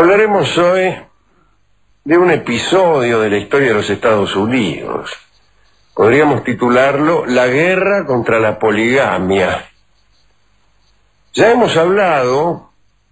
Hablaremos hoy de un episodio de la historia de los Estados Unidos. Podríamos titularlo La guerra contra la poligamia. Ya hemos hablado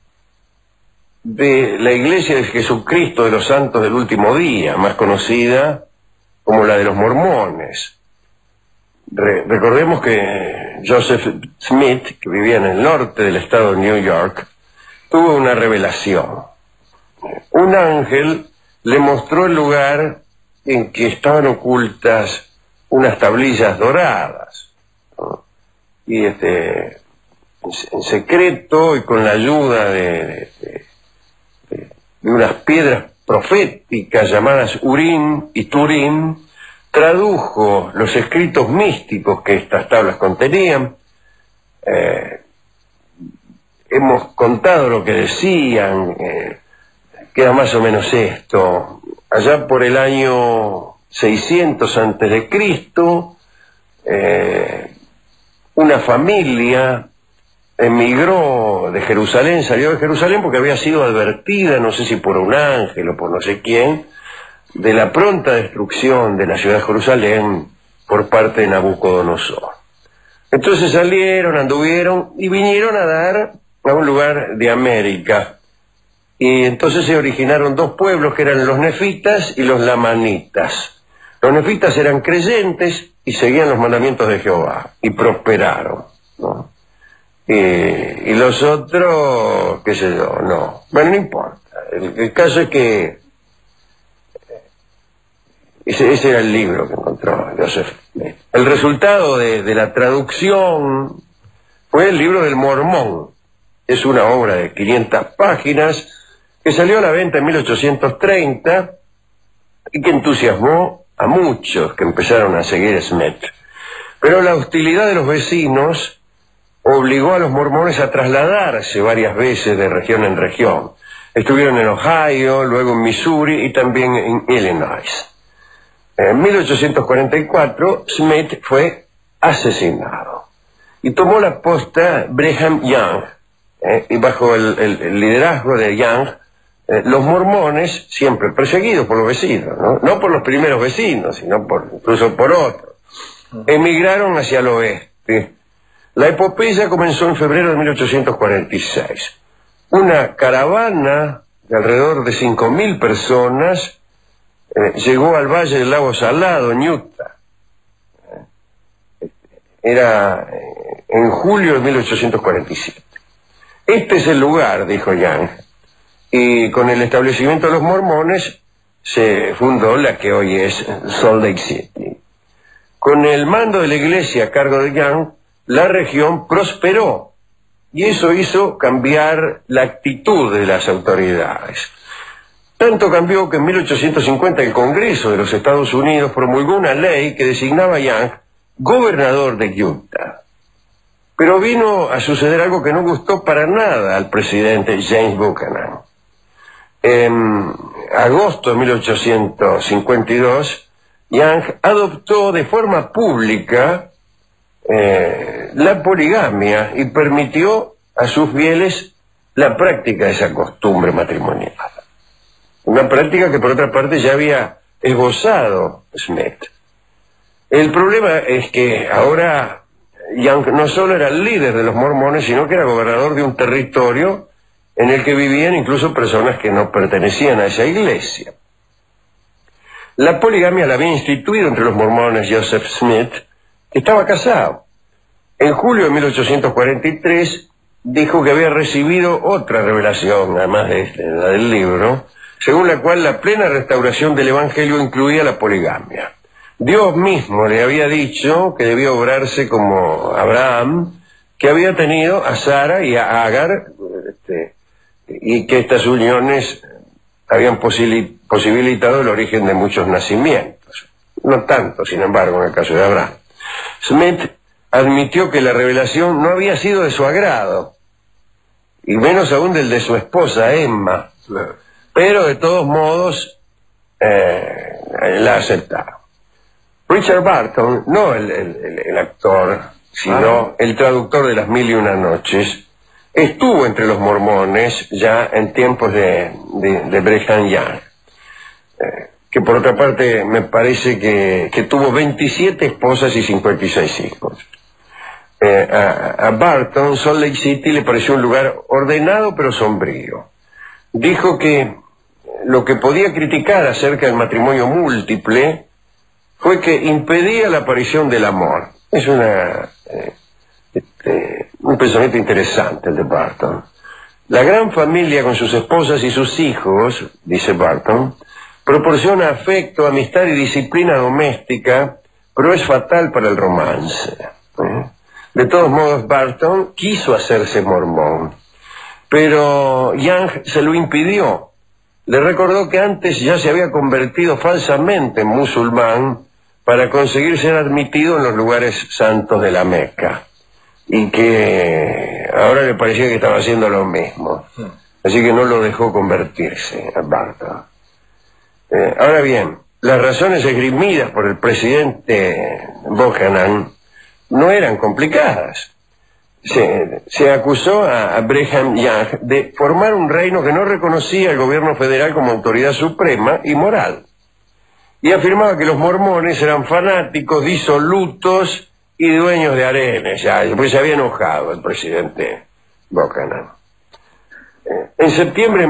de la Iglesia de Jesucristo de los Santos del Último Día, más conocida como la de los mormones. Recordemos que Joseph Smith, que vivía en el norte del estado de New York, tuvo una revelación. Un ángel le mostró el lugar en que estaban ocultas unas tablillas doradas, ¿no? Y en secreto y con la ayuda de unas piedras proféticas llamadas Urim y Turim, tradujo los escritos místicos que estas tablas contenían. Hemos contado lo que decían, queda más o menos esto. Allá por el año 600 antes de Cristo, una familia emigró de Jerusalén, salió de Jerusalén porque había sido advertida, no sé si por un ángel o por no sé quién, de la pronta destrucción de la ciudad de Jerusalén por parte de Nabucodonosor. Entonces salieron, anduvieron y vinieron a dar a un lugar de América. Y entonces se originaron dos pueblos que eran los nefitas y los lamanitas. Los nefitas eran creyentes y seguían los mandamientos de Jehová y prosperaron, ¿no? Y los otros, qué sé yo, no. Bueno, no importa. El caso es que ese era el libro que encontró Joseph Smith. El resultado de la traducción fue el libro del Mormón. Es una obra de 500 páginas que salió a la venta en 1830 y que entusiasmó a muchos que empezaron a seguir Smith. Pero la hostilidad de los vecinos obligó a los mormones a trasladarse varias veces de región en región. Estuvieron en Ohio, luego en Missouri y también en Illinois. En 1844 Smith fue asesinado y tomó la posta Brigham Young, y bajo el liderazgo de Young, los mormones, siempre perseguidos por los vecinos, no por los primeros vecinos, sino incluso por otros, emigraron hacia el oeste. La epopeya comenzó en febrero de 1846. Una caravana de alrededor de 5.000 personas llegó al Valle del Lago Salado, en Utah. Era en julio de 1847. Este es el lugar, dijo Young, y con el establecimiento de los mormones se fundó la que hoy es Salt Lake City. Con el mando de la iglesia a cargo de Young, la región prosperó, y eso hizo cambiar la actitud de las autoridades. Tanto cambió que en 1850 el Congreso de los Estados Unidos promulgó una ley que designaba a Young gobernador de Utah. Pero vino a suceder algo que no gustó para nada al presidente James Buchanan. En agosto de 1852, Young adoptó de forma pública la poligamia y permitió a sus fieles la práctica de esa costumbre matrimonial. Una práctica que por otra parte ya había esbozado Smith. El problema es que ahora Young no solo era el líder de los mormones, sino que era gobernador de un territorio en el que vivían incluso personas que no pertenecían a esa iglesia. La poligamia la había instituido entre los mormones Joseph Smith, que estaba casado. En julio de 1843 dijo que había recibido otra revelación, además de la del libro, según la cual la plena restauración del Evangelio incluía la poligamia. Dios mismo le había dicho que debía obrarse como Abraham, que había tenido a Sara y a Agar, y que estas uniones habían posibilitado el origen de muchos nacimientos. No tanto, sin embargo, en el caso de Abraham. Smith admitió que la revelación no había sido de su agrado, y menos aún del de su esposa Emma, pero de todos modos la aceptaron. Richard Barton, no el actor, sino el traductor de Las Mil y Una Noches, estuvo entre los mormones ya en tiempos de Brigham Young, que por otra parte me parece que tuvo 27 esposas y 56 hijos. A Barton, Salt Lake City le pareció un lugar ordenado pero sombrío. Dijo que lo que podía criticar acerca del matrimonio múltiple fue que impedía la aparición del amor. Es un pensamiento interesante el de Barton. La gran familia con sus esposas y sus hijos, dice Barton, proporciona afecto, amistad y disciplina doméstica, pero es fatal para el romance. De todos modos, Barton quiso hacerse mormón, pero Young se lo impidió. Le recordó que antes ya se había convertido falsamente en musulmán para conseguir ser admitido en los lugares santos de la Meca, y que ahora le parecía que estaba haciendo lo mismo. Así que no lo dejó convertirse a Barton. Ahora bien, las razones esgrimidas por el presidente Buchanan no eran complicadas. Se acusó a Brigham Young de formar un reino que no reconocía al gobierno federal como autoridad suprema y moral, y afirmaba que los mormones eran fanáticos, disolutos y dueños de harenes. Ya, pues se había enojado el presidente Buchanan. En septiembre de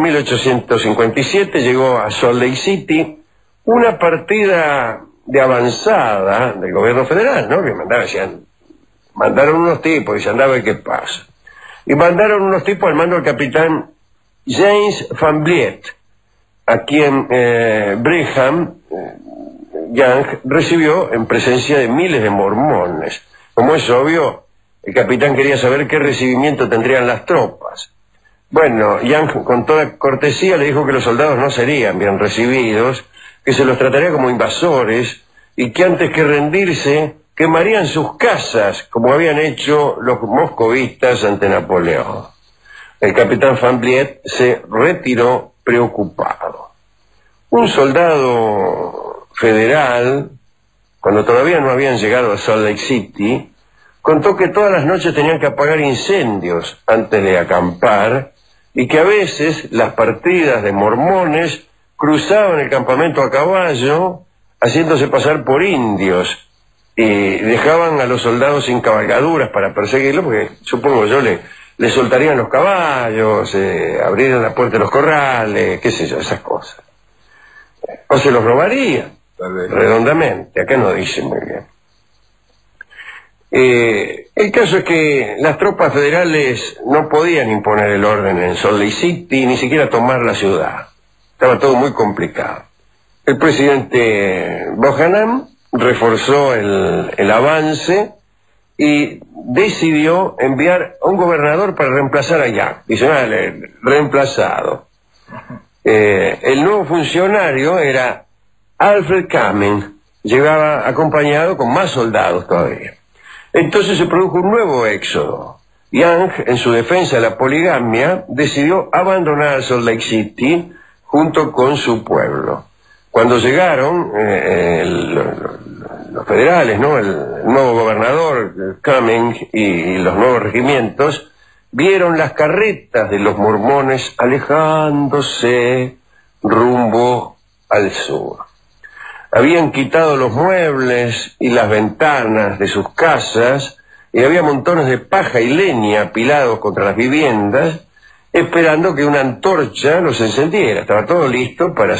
1857 llegó a Salt Lake City una partida de avanzada del gobierno federal, ¿no? Que mandaron unos tipos y se andaba y qué pasa. Y mandaron unos tipos al mando del capitán James Van Vliet, a quien Brigham Young recibió en presencia de miles de mormones. Como es obvio, el capitán quería saber qué recibimiento tendrían las tropas. Bueno, Young con toda cortesía le dijo que los soldados no serían bien recibidos, que se los trataría como invasores y que antes que rendirse quemarían sus casas, como habían hecho los moscovitas ante Napoleón. El capitán Van Vliet se retiró preocupado. Un soldado federal, cuando todavía no habían llegado a Salt Lake City, contó que todas las noches tenían que apagar incendios antes de acampar y que a veces las partidas de mormones cruzaban el campamento a caballo, haciéndose pasar por indios, y dejaban a los soldados sin cabalgaduras para perseguirlos, porque supongo yo le soltarían los caballos, abrirían la puerta de los corrales, qué sé yo, esas cosas. O se los robarían, redondamente, acá no dice muy bien. El caso es que las tropas federales no podían imponer el orden en Salt Lake City, ni siquiera tomar la ciudad. Estaba todo muy complicado. El presidente Buchanan reforzó el avance y decidió enviar a un gobernador para reemplazar a Young. Dice, vale, reemplazado. El nuevo funcionario era Alfred Cumming, llegaba acompañado con más soldados todavía. Entonces se produjo un nuevo éxodo. Young, en su defensa de la poligamia, decidió abandonar Salt Lake City junto con su pueblo. Cuando llegaron los federales, ¿no? El nuevo gobernador Cumming y los nuevos regimientos vieron las carretas de los mormones alejándose rumbo al sur. Habían quitado los muebles y las ventanas de sus casas y había montones de paja y leña apilados contra las viviendas, esperando que una antorcha los encendiera. Estaba todo listo para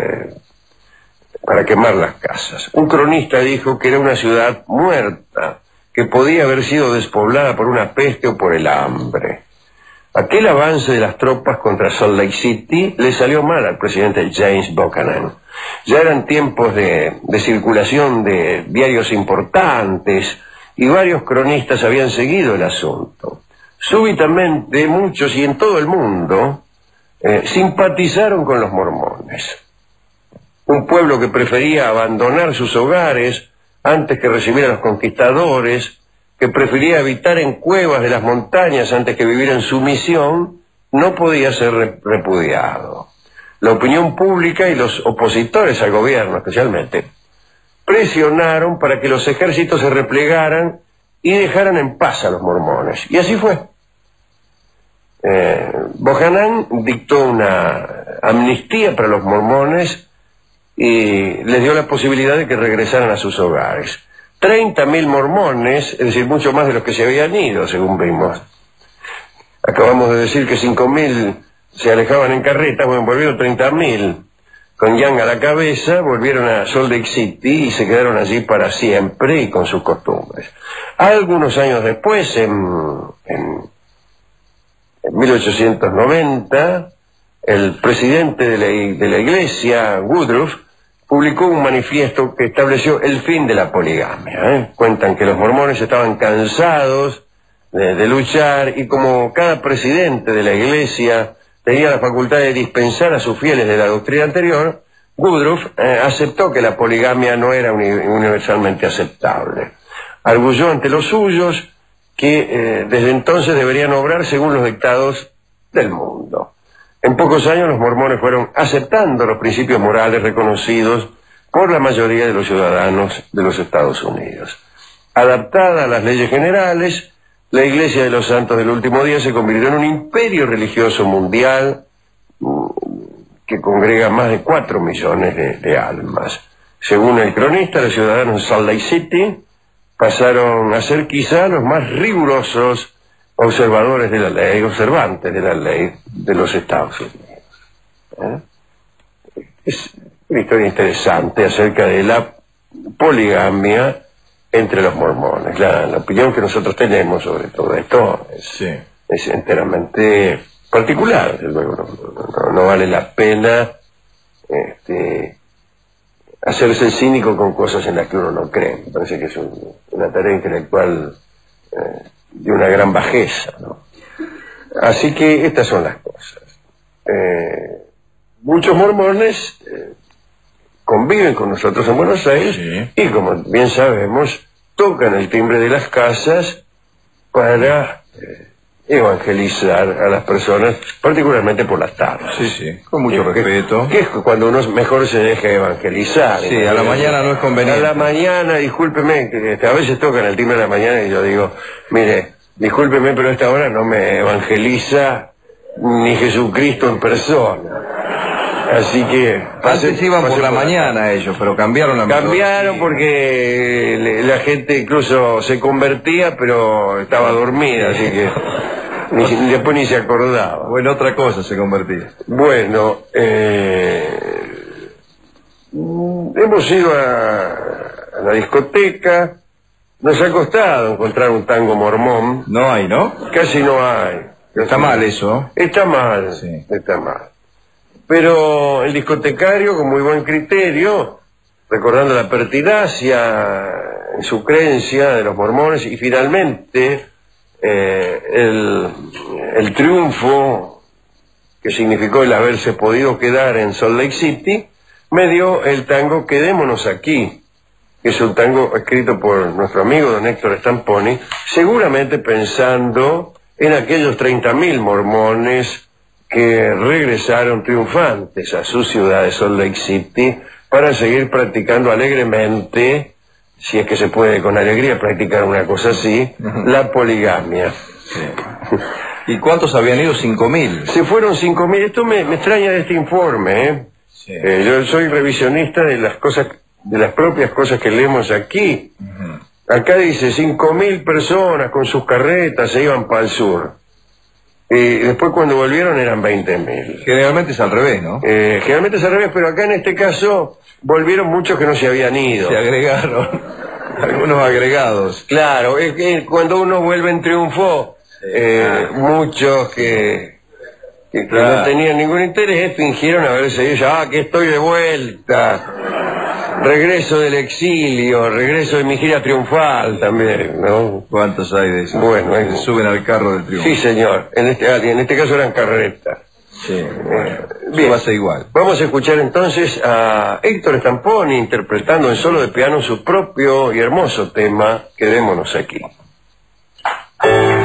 quemar las casas. Un cronista dijo que era una ciudad muerta, que podía haber sido despoblada por una peste o por el hambre. Aquel avance de las tropas contra Salt Lake City le salió mal al presidente James Buchanan. Ya eran tiempos de circulación de diarios importantes y varios cronistas habían seguido el asunto. Súbitamente muchos y en todo el mundo simpatizaron con los mormones. Un pueblo que prefería abandonar sus hogares antes que recibir a los conquistadores, que prefería habitar en cuevas de las montañas antes que vivir en sumisión, no podía ser repudiado. La opinión pública y los opositores al gobierno, especialmente, presionaron para que los ejércitos se replegaran y dejaran en paz a los mormones. Y así fue. Bohanán dictó una amnistía para los mormones y les dio la posibilidad de que regresaran a sus hogares. 30.000 mormones, es decir, mucho más de los que se habían ido, según vimos. Acabamos de decir que 5.000 se alejaban en carretas, bueno, volvieron 30.000. Con Young a la cabeza, volvieron a Salt Lake City y se quedaron allí para siempre y con sus costumbres. Algunos años después, en 1890, el presidente de la iglesia, Woodruff, publicó un manifiesto que estableció el fin de la poligamia. Cuentan que los mormones estaban cansados de luchar y como cada presidente de la iglesia tenía la facultad de dispensar a sus fieles de la doctrina anterior, Woodruff aceptó que la poligamia no era universalmente aceptable. Arguyó ante los suyos que desde entonces deberían obrar según los dictados del mundo. En pocos años los mormones fueron aceptando los principios morales reconocidos por la mayoría de los ciudadanos de los Estados Unidos. Adaptada a las leyes generales, la Iglesia de los Santos del Último Día se convirtió en un imperio religioso mundial que congrega más de 4 millones de almas. Según el cronista, los ciudadanos de Salt Lake City pasaron a ser quizá los más rigurosos observadores de la ley, observantes de la ley de los Estados Unidos. Es una historia interesante acerca de la poligamia entre los mormones. La opinión que nosotros tenemos sobre todo esto es enteramente particular. Luego no vale la pena hacerse cínico con cosas en las que uno no cree. Me parece que es una tarea intelectual de una gran bajeza, ¿no? Así que estas son las cosas. Muchos mormones conviven con nosotros en Buenos Aires y, como bien sabemos, tocan el timbre de las casas para evangelizar a las personas, particularmente por las tardes. Con mucho respeto. Que es cuando uno mejor se deja evangelizar. A la mañana no es conveniente. A la mañana, discúlpeme, que a veces tocan el timbre de la mañana y yo digo, mire, discúlpeme, pero a esta hora no me evangeliza ni Jesucristo en persona. Así que... Antes iban por la mañana ellos, pero cambiaron la metodología. Cambiaron porque la gente incluso se convertía, pero estaba dormida, así que después ni se acordaba. O en otra cosa se convertía. Bueno, hemos ido a la discoteca, nos ha costado encontrar un tango mormón. No hay, ¿no? Casi no hay. Está mal eso. Está mal, está mal. Pero el discotecario, con muy buen criterio, recordando la pertinacia en su creencia de los mormones y finalmente el triunfo que significó el haberse podido quedar en Salt Lake City, me dio el tango Quedémonos Aquí, que es un tango escrito por nuestro amigo don Héctor Stamponi, seguramente pensando en aquellos 30.000 mormones que regresaron triunfantes a su ciudad de Salt Lake City para seguir practicando alegremente, si es que se puede con alegría practicar una cosa así, la poligamia. ¿Y cuántos habían ido? 5.000. Se fueron 5.000. Esto me extraña de este informe, yo soy revisionista de las cosas, de las propias cosas que leemos aquí. Acá dice 5.000 personas con sus carretas se iban para el sur. Y después cuando volvieron eran 20.000. Generalmente es al revés, ¿no? Generalmente es al revés, pero acá en este caso volvieron muchos que no se habían ido. Se agregaron. Algunos agregados. Claro, es que cuando uno vuelve en triunfo, muchos que no tenían ningún interés fingieron haberse ido. Que estoy de vuelta. Regreso del exilio, regreso de mi gira triunfal también, ¿no? ¿Cuántos hay de esos? Bueno, se suben al carro del triunfo. Sí, señor. En este caso eran carretas. Bien, va a ser igual. Vamos a escuchar entonces a Héctor Stamponi interpretando en solo de piano su propio y hermoso tema, Quedémonos Aquí.